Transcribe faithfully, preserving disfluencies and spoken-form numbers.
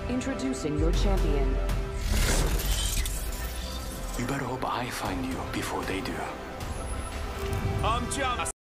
Introducing your champion. You better hope I find you before they do. I'm John.